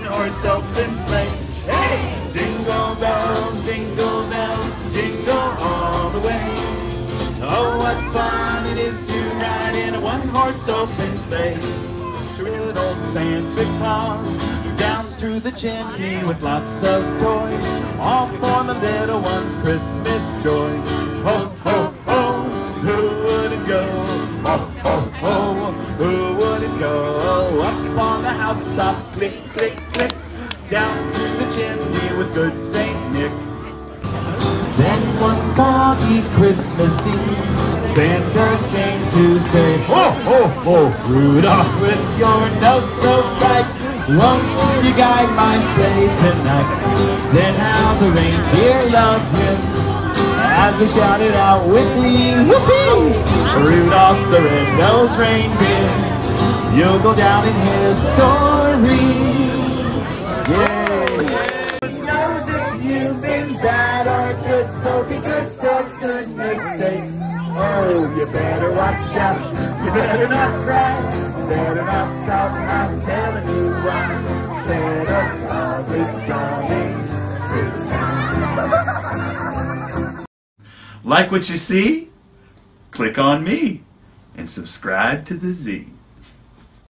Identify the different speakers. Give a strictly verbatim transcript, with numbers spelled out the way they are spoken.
Speaker 1: one-horse open sleigh. Hey! Jingle bells, jingle bells, jingle all the way. Oh, what fun it is to ride in a one-horse open sleigh. With old Santa Claus down through the chimney with lots of toys, all for the little ones' Christmas joys. Ho, ho, ho, who wouldn't go? Ho, ho, ho, who wouldn't go? Up on the housetop, click, click, click, down through the chimney with good Saint Nick. Then one foggy Christmas Eve, Santa came to say, ho, ho, ho, Rudolph, with your nose so bright, won't you guide my sleigh tonight? Then how the reindeer loved him as they shouted out with glee, whoopee! Rudolph the red-nosed reindeer, you'll go down in history. Yeah. You've been bad or good, so be good for goodness sake. Oh, you better watch out, you better not cry, you better not shout, I'm telling you why. Santa Claus is coming to town. Like what you see? Click on me and subscribe to the Z.